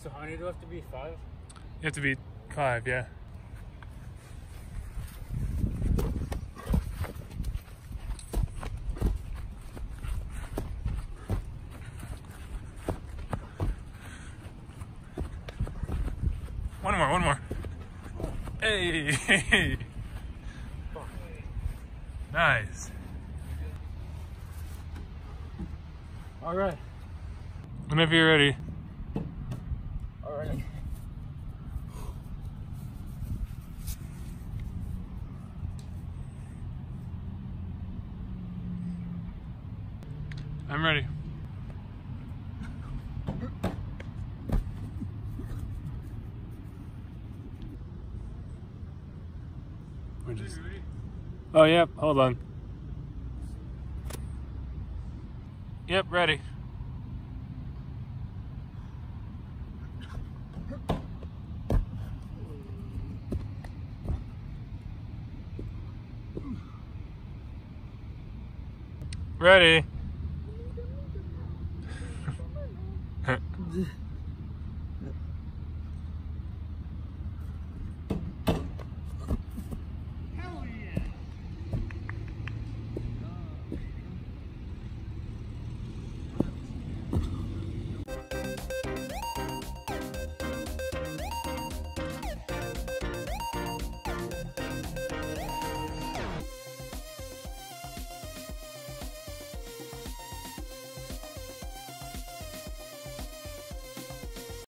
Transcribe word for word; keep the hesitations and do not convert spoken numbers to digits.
So how many do I have to be? Five? You have to be five, yeah. One more, one more. Hey! Nice. All right. Whenever you're ready. All right. I'm ready. We're just... Oh, yep, hold on. Yep, ready. Ready.